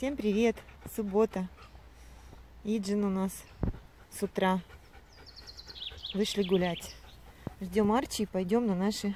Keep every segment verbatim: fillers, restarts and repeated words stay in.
Всем привет! Суббота. Иджин у нас с утра. Вышли гулять. Ждем Арчи и пойдем на наши...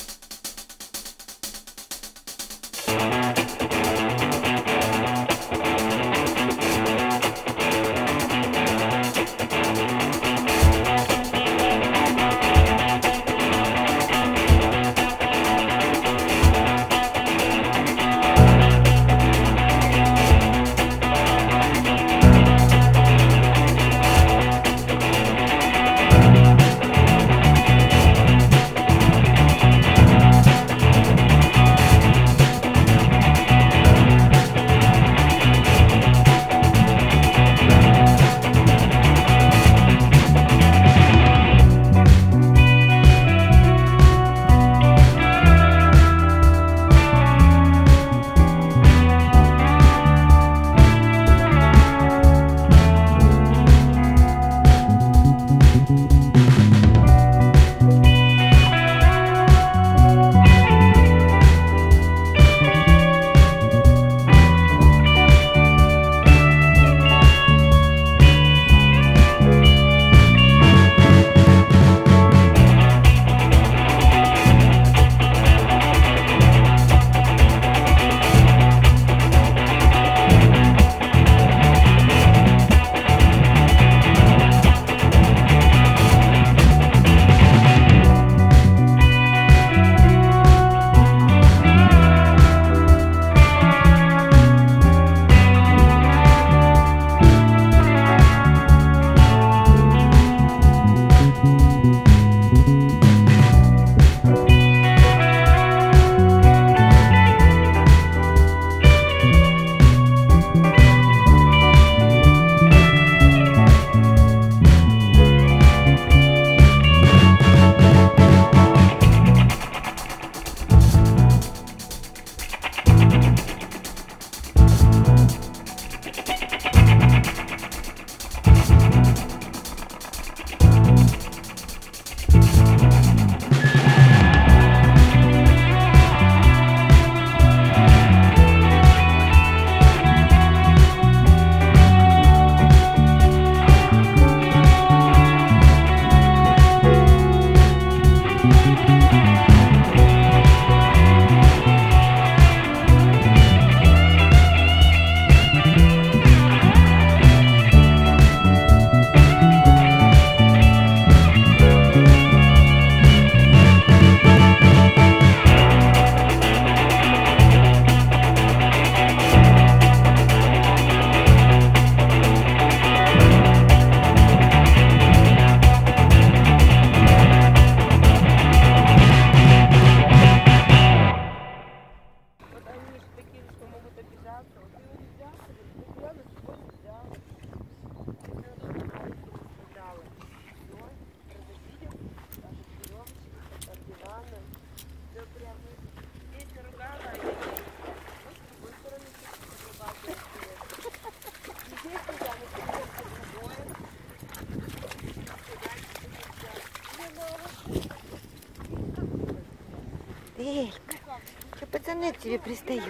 Элька, что пацаны к тебе пристают?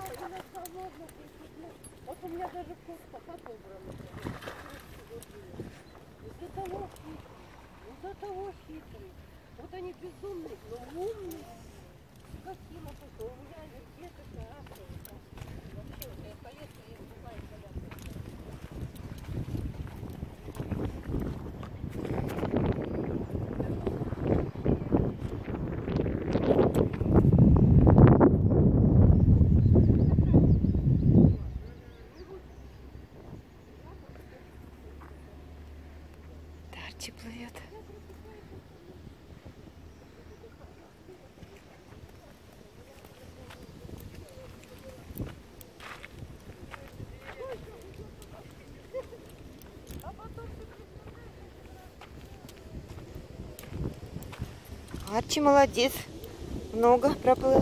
Вот у меня даже кофта отобрана. Из-за того хитрый, из-за того хитрый. Вот они безумные, но умные. Какие мы тут, у меня где-то красавица. Вообще, вот я поеду, я не знаю, когда. Арчи плывет. Арчи молодец, много проплыл.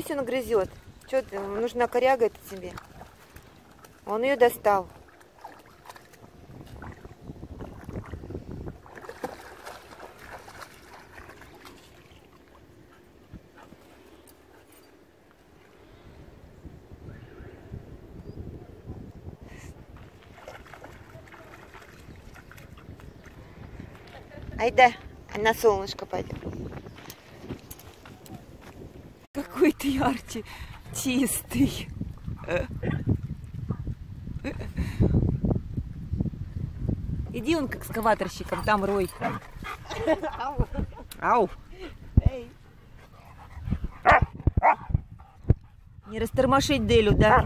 пусть он грызет. Что ты, нужна коряга это тебе? Он ее достал. Айда, на солнышко пойдем. Какой ты, Арчи, чистый. Иди он к экскаваторщикам, там рой. Ау. Не растормошить Делю, да?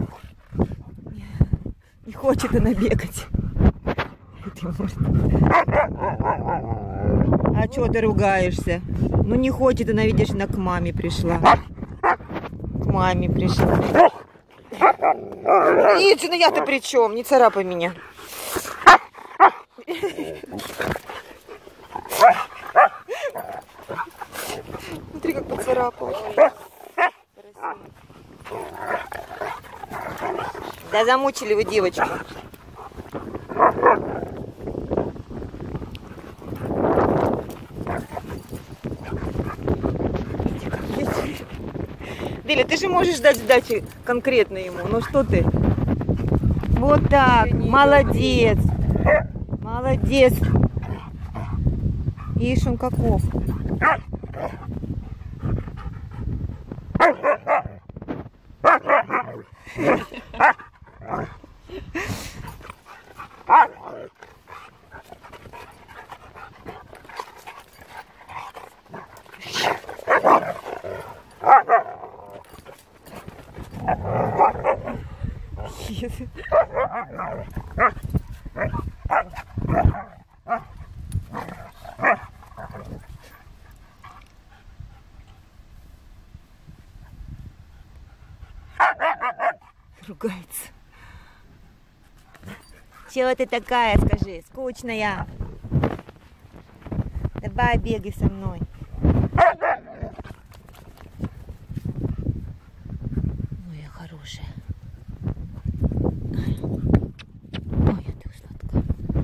Не хочет она бегать. А чё ты ругаешься? Ну не хочет она, видишь, она к маме пришла. К маме пришла. Иди, ну я-то при чем? Не царапай меня. Смотри, как поцарапал. Да замучили вы девочку. Деля, ты же можешь дать сдачи конкретно ему. Ну что ты? Вот так. Молодец. Молодец. Ишь, он каков. Ругается. Чего ты такая, скажи, скучная? Давай бегай со мной. Моя хорошая. Ой, ты сладкая.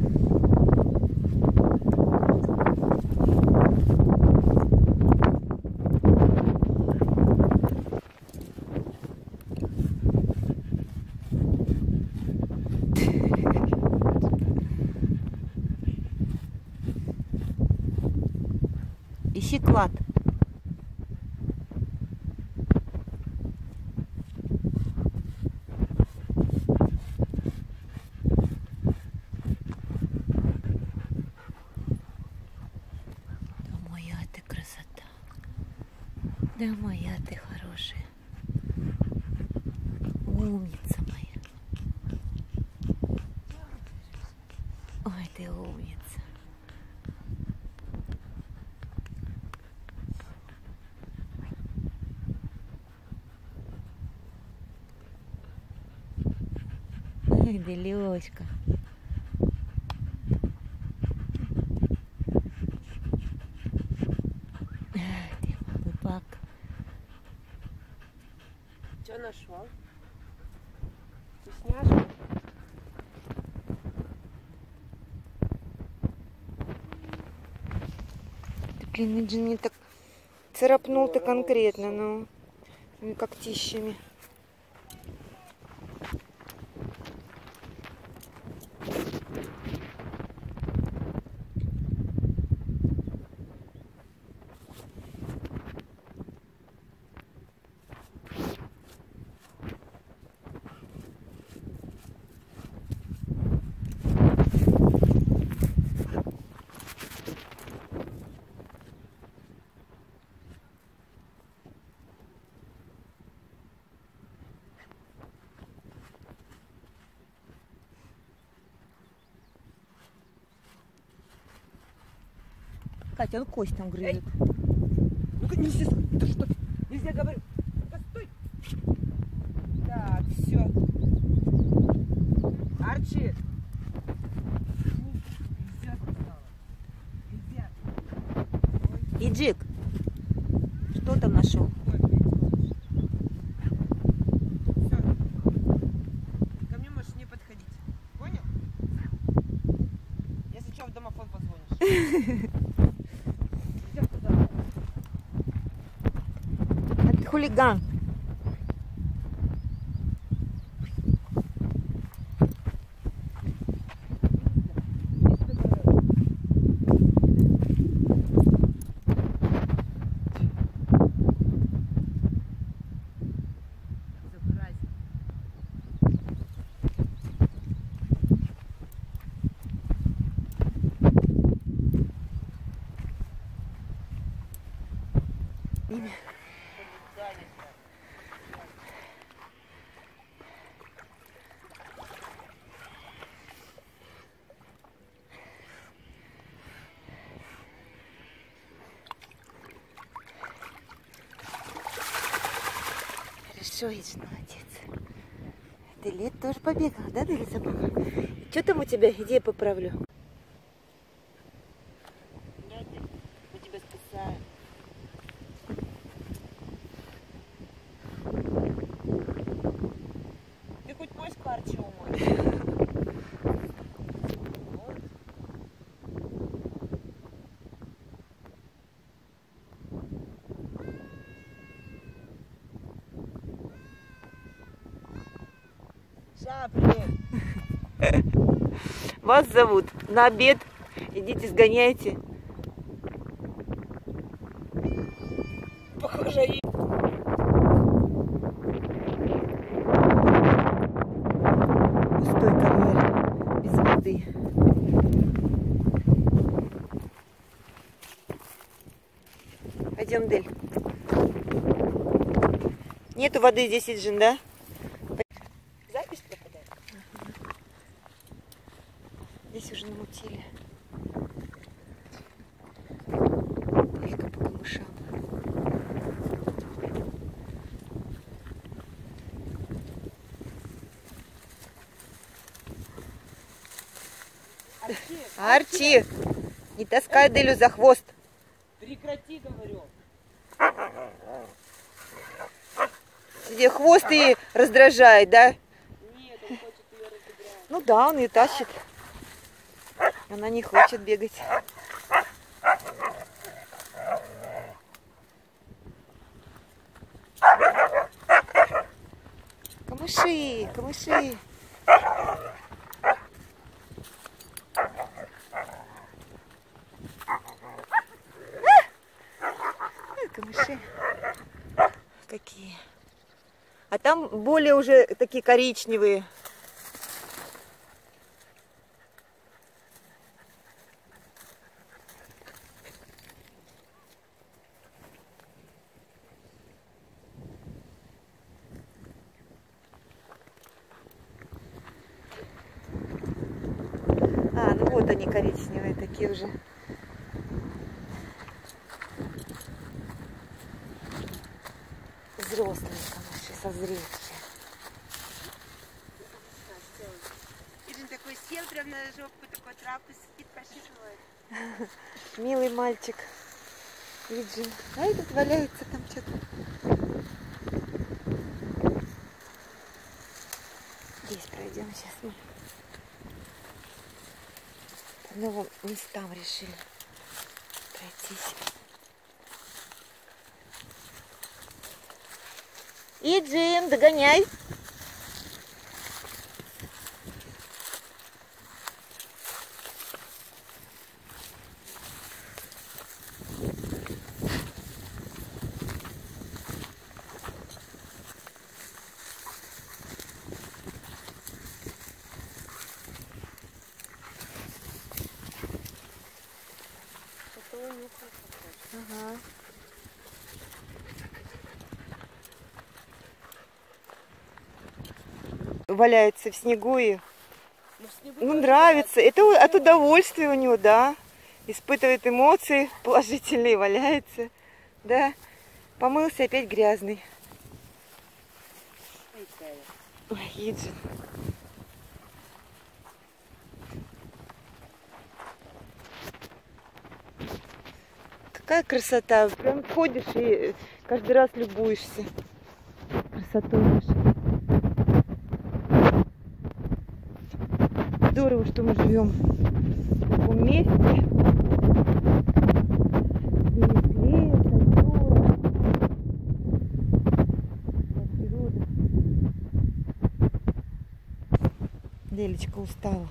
Ищи клад. Да моя ты красота. Да моя ты хорошая. Умница моя. Ой, ты умница. Ой, Делёшка. Ты голубак. Что нашел? Вкусняшка? Ты, блин, Эджин мне так царапнул-то конкретно, ну, когтищами. Катя, он кость там грызет. Ну-ка, нельзя, ты что? Нельзя, говорю. Постой. Так, все. Арчи. Нельзя, сказала. Нельзя. Иджик, что там нашел? Это хулиган. Хорошо, Иджин, молодец. Ты лет тоже побегала, да, Дели собака? Что там у тебя? Иди я поправлю. Мы тебя спасаем. Ты хоть моську Арчи умоешь? Вас зовут на обед. Идите, сгоняйте. Похоже, пустой карьер без воды. Пойдем, Дель. Нету воды здесь, Иджин, да? Запись пропадает? Ага. Здесь уже намутили. Только по камышам. Арчи, Арчи, не таскай Делю за хвост. прекрати, говорю. Тебе хвост и раздражает, да? Нет, он хочет ее разыграть. Ну да, он ее тащит. Она не хочет бегать. Камыши, камыши. Камыши. Какие. А там более уже такие коричневые. А, ну вот они коричневые такие уже. Взрослые камыши, созревшие. Иджин такой сел прям на жопку, такой травку сидит, пощипывает. Милый мальчик. Иджин. А этот валяется там что-то. Здесь пройдем сейчас мы. По новым местам решили пройтись. Иджин, догоняй. Ага. Валяется в снегу и Ну, в снегу ну, тоже нравится. валяется. Это от удовольствия у него, да. Испытывает эмоции положительные, валяется. Да. Помылся, опять грязный. Ой, Кая. Ой, Иджин. Какая красота. Прям ходишь и каждый раз любуешься красотой нашей. Здорово, что мы живем в таком месте. Делечка устала.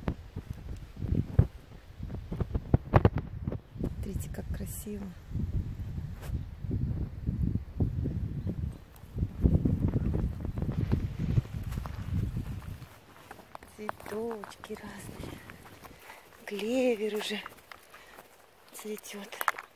Смотрите, как красиво. Цветочки разные. Клевер уже цветет.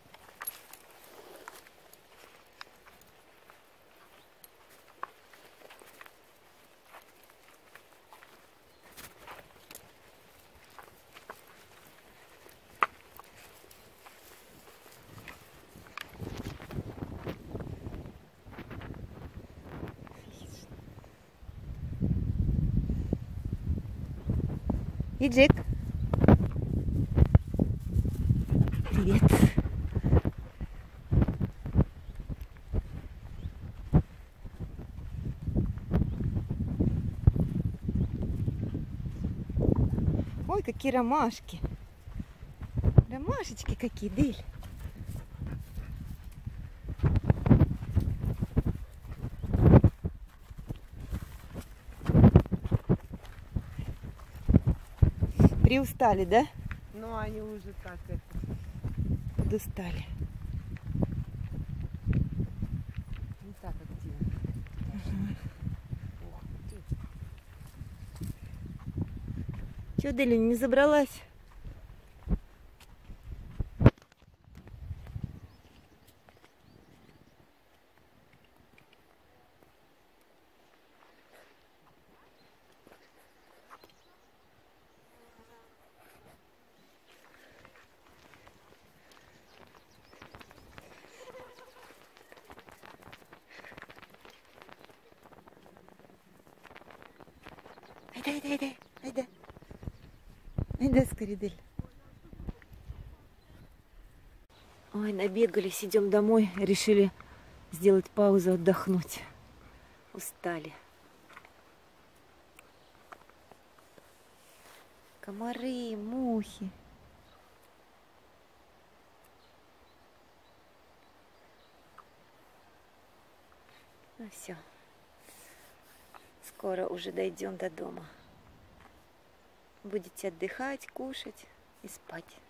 Иджик. Привет. Ой, какие ромашки. Ромашечки какие, Дель. Приустали, да? Ну, они уже так это. Подустали. Не так активно. Чего, Деля, не забралась? Айда, айда, айда, айда. Айда скорее, Дель. Ой, набегались, идем домой. Решили сделать паузу, отдохнуть. Устали. Комары, мухи. Ну все. Скоро уже дойдем до дома. Будете отдыхать, кушать и спать.